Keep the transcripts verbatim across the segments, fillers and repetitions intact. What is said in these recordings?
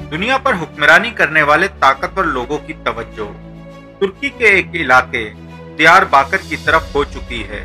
दुनिया पर हुक्मरानी करने वाले ताकतवर लोगों की तवज्जो तुर्की के एक इलाके दियारबाकर की तरफ हो चुकी है।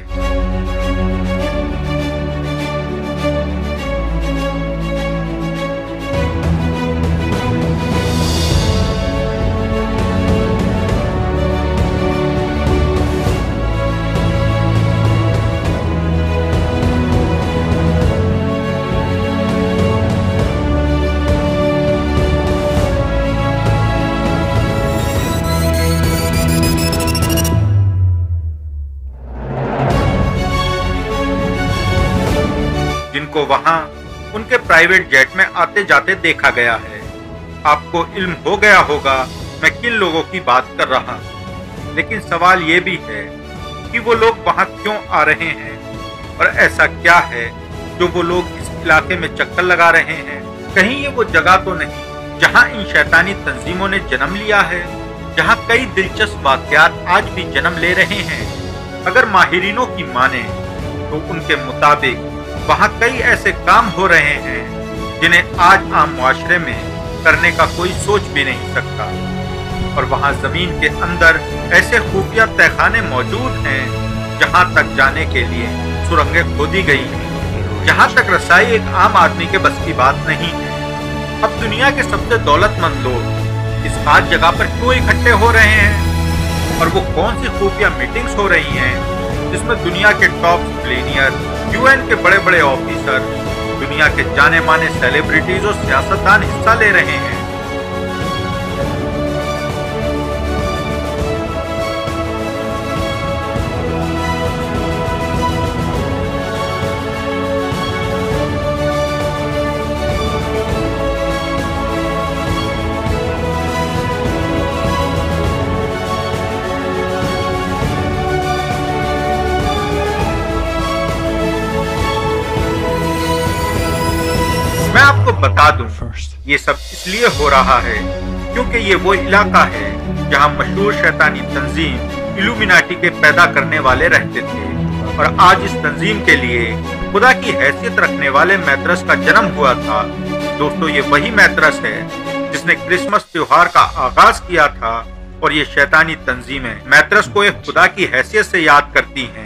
जिनको वहां उनके प्राइवेट जेट में आते जाते देखा गया है। आपको इल्म हो गया होगा मैं किन लोगों की बात कर रहा हूं, लेकिन सवाल ये भी है कि वो लोग वहां क्यों आ रहे हैं और ऐसा क्या है जो वो लोग इस इलाके में चक्कर लगा रहे हैं। कहीं ये वो जगह तो नहीं जहां इन शैतानी तंजीमों ने जन्म लिया है, जहां कई दिलचस्प वाकयात आज भी जन्म ले रहे हैं। अगर माहिरीनों की माने तो उनके मुताबिक वहाँ कई ऐसे काम हो रहे हैं जिन्हें आज आम मुआशरे में करने का कोई सोच भी नहीं सकता, और वहाँ जमीन के अंदर ऐसे खुफिया तहखाने मौजूद हैं जहाँ तक जाने के लिए सुरंगें खोदी गई हैं, जहाँ तक रसाई एक आम आदमी के बस की बात नहीं है। अब दुनिया के सबसे दौलतमंद लोग इस खास जगह पर क्यों इकट्ठे हो रहे हैं और वो कौन सी खुफिया मीटिंग्स हो रही हैं जिसमें दुनिया के टॉप प्लेनियर, यूएन के बड़े बड़े ऑफिसर, दुनिया के जाने माने सेलिब्रिटीज और सियासतदान हिस्सा ले रहे हैं। मैं आपको बता दूं, ये सब इसलिए हो रहा है क्योंकि ये वो इलाका है जहां मशहूर शैतानी तंजीम इल्यूमिनाटी के पैदा करने वाले रहते थे, और आज इस तंजीम के लिए खुदा की हैसियत रखने वाले मैत्रस का जन्म हुआ था। दोस्तों, ये वही मैत्रस है जिसने क्रिसमस त्योहार का आगाज किया था, और ये शैतानी तंजीमें मैत्रस को एक खुदा की हैसियत से याद करती हैं।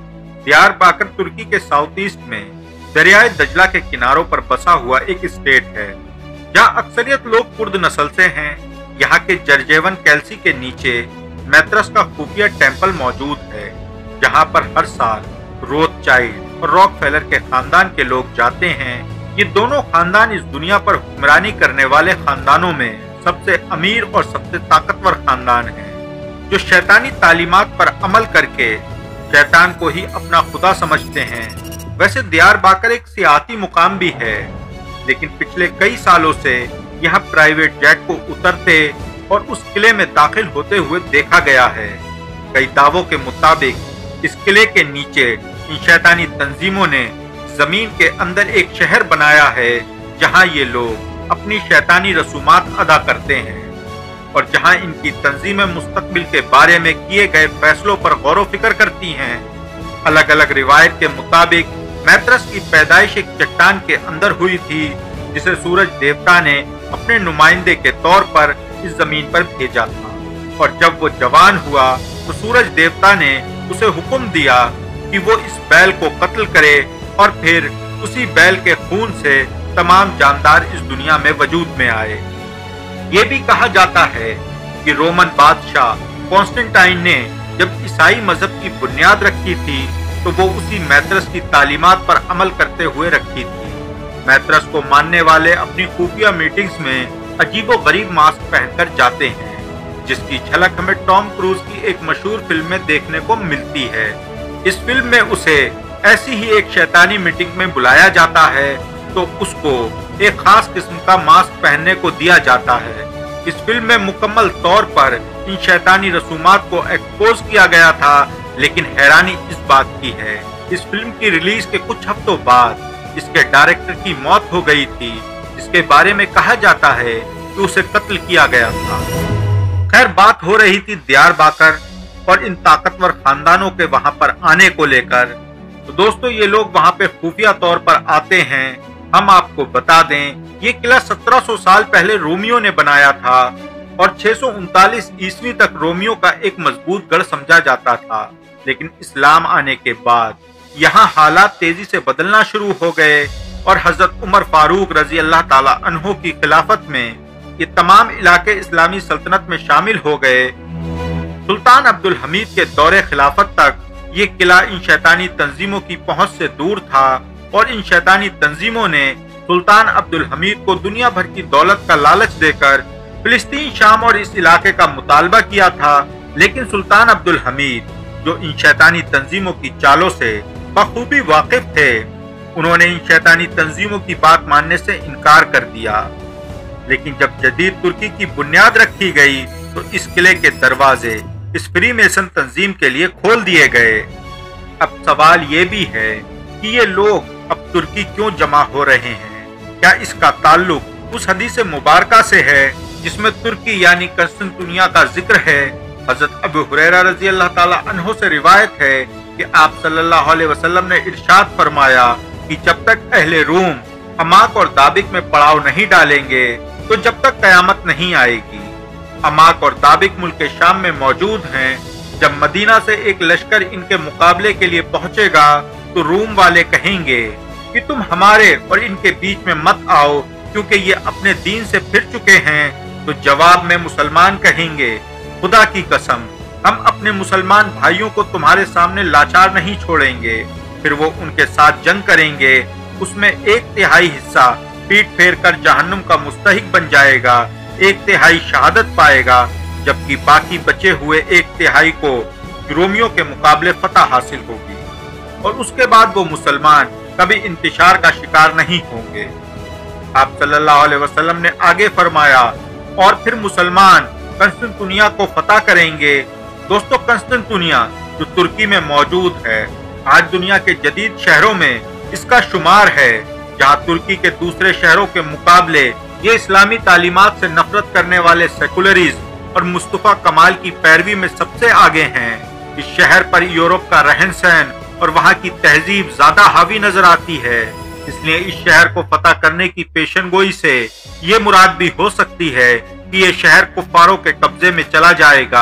दियारबाकर तुर्की के साउथ ईस्ट में दरियाए दजला के किनारों पर बसा हुआ एक स्टेट है जहां अक्सरियत लोग कुर्द नस्ल से हैं। यहाँ के जर्जेवन कैल्सी के नीचे मैत्रस का खुफिया टेम्पल मौजूद है, जहाँ पर हर साल रोथचाइल्ड और रॉकफेलर के खानदान के लोग जाते हैं। ये दोनों खानदान इस दुनिया पर हुक्मरानी करने वाले खानदानों में सबसे अमीर और सबसे ताकतवर खानदान है, जो शैतानी तालीमात पर अमल करके शैतान को ही अपना खुदा समझते हैं। वैसे दियारबाकर एक सियाती मुकाम भी है, लेकिन पिछले कई सालों से यहाँ प्राइवेट जेट को उतरते और उस किले में दाखिल होते हुए देखा गया है। कई दावों के मुताबिक इस किले के नीचे इन शैतानी तंजीमों ने जमीन के अंदर एक शहर बनाया है जहाँ ये लोग अपनी शैतानी रसूमात अदा करते हैं, और जहाँ इनकी तंजीमें मुस्तकबिल के बारे में किए गए फैसलों पर गौर व फिक्र करती हैं। अलग अलग रिवायत के मुताबिक मैत्रस की पैदाइश एक चट्टान के अंदर हुई थी, जिसे सूरज देवता ने अपने नुमाइंदे के तौर पर इस जमीन पर भेजा था, और जब वो जवान हुआ तो सूरज देवता ने उसे हुक्म दिया कि वो इस बैल को कत्ल करे, और फिर उसी बैल के खून से तमाम जानदार इस दुनिया में वजूद में आए। ये भी कहा जाता है कि रोमन बादशाह कॉन्स्टेंटाइन ने जब ईसाई मजहब की बुनियाद रखी थी तो वो उसी मैत्रस की तालीमात पर अमल करते हुए रखी थी। मैत्रस को मानने वाले अपनी खुफिया मीटिंग्स में अजीबो गरीब मास्क पहनकर जाते हैं, जिसकी झलक हमें टॉम क्रूज की एक मशहूर फिल्म में देखने को मिलती है। इस फिल्म में उसे ऐसी ही एक शैतानी मीटिंग में बुलाया जाता है तो उसको एक खास किस्म का मास्क पहनने को दिया जाता है। इस फिल्म में मुकम्मल तौर पर इन शैतानी रसूमात को एक्सपोज किया गया था, लेकिन हैरानी इस बात की है, इस फिल्म की रिलीज के कुछ हफ्तों बाद इसके डायरेक्टर की मौत हो गई थी। इसके बारे में कहा जाता है कि उसे कत्ल किया गया था। खैर, बात हो रही थी दियारबाकर और इन ताकतवर खानदानों के वहां पर आने को लेकर। तो दोस्तों, ये लोग वहां पे खुफिया तौर पर आते हैं। हम आपको आपको बता दें, ये किला सत्रह सौ साल पहले रोमियो ने बनाया था और छह सौ उनतालीस ईस्वी तक रोमियो का एक मजबूत गढ़ समझा जाता था। लेकिन इस्लाम आने के बाद यहाँ हालात तेजी से बदलना शुरू हो गए और हजरत उमर फारूक रजी अल्लाह ताला अन्हो की खिलाफत में ये तमाम इलाके इस्लामी सल्तनत में शामिल हो गए। सुल्तान अब्दुल हमीद के दौरे खिलाफत तक ये किला इन शैतानी तंजीमों की पहुंच से दूर था और इन शैतानी तंजीमों ने सुल्तान अब्दुल हमीद को दुनिया भर की दौलत का लालच देकर फिलिस्तीन, शाम और इस इलाके का मुतालबा किया था। लेकिन सुल्तान अब्दुल हमीद, जो इन शैतानी तंजीमों की चालों से बखूबी वाकिफ थे, उन्होंने इन शैतानी तंजीमों की बात मानने से इनकार कर दिया। लेकिन जब जदीद तुर्की की बुनियाद रखी गई तो इस किले के दरवाजे इस फ्री मेसन तंजीम के लिए खोल दिए गए। अब सवाल ये भी है कि ये लोग अब तुर्की क्यों जमा हो रहे हैं? क्या इसका ताल्लुक उस हदीस मुबारका से है जिसमें तुर्की यानी कंस्टंटिनिया का जिक्र है? हजरत अबू हुरैरा रजी अल्लाह ताला अन्हो से रिवायत है कि आप सल्लल्लाहु अलैहि वसल्लम ने इरशाद फरमाया कि जब तक अहले रूम अमाक और दाबिक में पड़ाव नहीं डालेंगे तो जब तक कयामत नहीं आएगी। अमाक और दाबिक मुल्क शाम में मौजूद हैं। जब मदीना से एक लश्कर इनके मुकाबले के लिए पहुंचेगा तो रूम वाले कहेंगे कि तुम हमारे और इनके बीच में मत आओ क्योंकि ये अपने दीन से फिर चुके हैं। तो जवाब में मुसलमान कहेंगे, खुदा की कसम, हम अपने मुसलमान भाइयों को तुम्हारे सामने लाचार नहीं छोड़ेंगे। फिर वो उनके साथ जंग करेंगे। उसमें एक तिहाई हिस्सा पीठ फेर कर जहन्नुम का मुस्तहिक बन जाएगा, एक तिहाई शहादत पाएगा, जबकि बाकी बचे हुए एक तिहाई को रोमियो के मुकाबले फतह हासिल होगी और उसके बाद वो मुसलमान कभी इंतशार का शिकार नहीं होंगे। आप सल्लल्लाहु अलैहि वसल्लम ने आगे फरमाया, और फिर मुसलमान कंस्टंटिनिया को फतह करेंगे। दोस्तों, कंस्टंटिनिया जो तुर्की में मौजूद है, आज दुनिया के जदीद शहरों में इसका शुमार है, जहां तुर्की के दूसरे शहरों के मुकाबले ये इस्लामी तालीमात से नफरत करने वाले सेकुलरिज्म और मुस्तफा कमाल की पैरवी में सबसे आगे हैं। इस शहर पर यूरोप का रहन सहन और वहाँ की तहजीब ज्यादा हावी नजर आती है। इसलिए इस शहर को फतह करने की पेशनगोई से ये मुराद भी हो सकती है कि ये शहर कुफारों के कब्जे में चला जाएगा।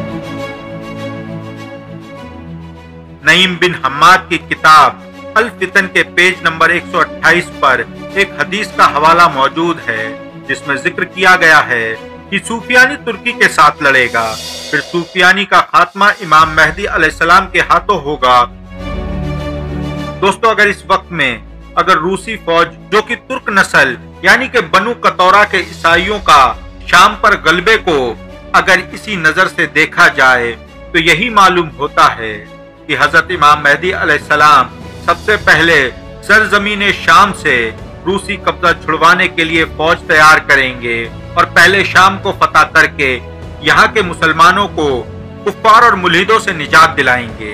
नईम बिन हम्माद की किताब अल फितन के पेज नंबर एक सौ अट्ठाईस पर एक हदीस का हवाला मौजूद है जिसमें जिक्र किया गया है कि सूफियानी तुर्की के साथ लड़ेगा, फिर सूफियानी का खात्मा इमाम मेहदी अलैहिस्सलाम के हाथों होगा। दोस्तों, अगर इस वक्त में अगर रूसी फौज जो कि तुर्क नस्ल यानी कि बनु कतौरा के ईसाइयों का शाम पर गलबे को अगर इसी नजर से देखा जाए तो यही मालूम होता है कि हजरत इमाम मेहदी अलैहिस्सलाम सबसे पहले सरजमीन शाम से रूसी कब्जा छुड़वाने के लिए फौज तैयार करेंगे और पहले शाम को फतह करके यहाँ के मुसलमानों को कुफ्फार और मुल्हिदों से निजात दिलाएंगे।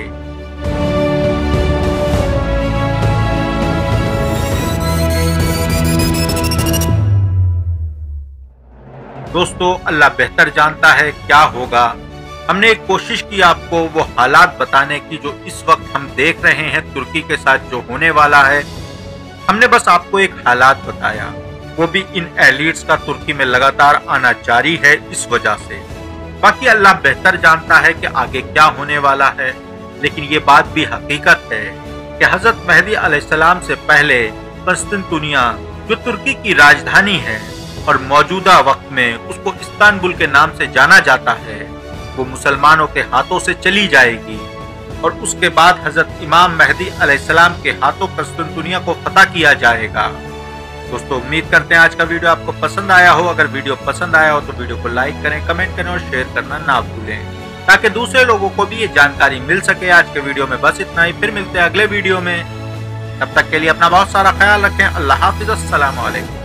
दोस्तों, अल्लाह बेहतर जानता है क्या होगा। हमने एक कोशिश की आपको वो हालात बताने की जो इस वक्त हम देख रहे हैं तुर्की के साथ जो होने वाला है। हमने बस आपको एक हालात बताया, वो भी इन एलिट्स का तुर्की में लगातार आना जारी है इस वजह से। बाकी अल्लाह बेहतर जानता है कि आगे क्या होने वाला है। लेकिन ये बात भी हकीकत है कि हजरत मेहदी अलैहिस्सलाम से पहले कंस्टंटिनिया जो तुर्की की राजधानी है और मौजूदा वक्त में उसको इस्तांबुल के नाम से जाना जाता है, वो मुसलमानों के हाथों से चली जाएगी और उसके बाद हजरत इमाम मेहदी अलैहिस्सलाम के हाथों कंस्टंटिनिया को फतह किया जाएगा। दोस्तों, उम्मीद करते हैं आज का वीडियो आपको पसंद आया हो। अगर वीडियो पसंद आया हो तो वीडियो को लाइक करें, कमेंट करें और शेयर करना ना भूलें ताकि दूसरे लोगों को भी ये जानकारी मिल सके। आज के वीडियो में बस इतना ही, फिर मिलते हैं अगले वीडियो में। तब तक के लिए अपना बहुत सारा ख्याल रखें। अल्लाह हाफिज़, अस्सलाम वालेकुम।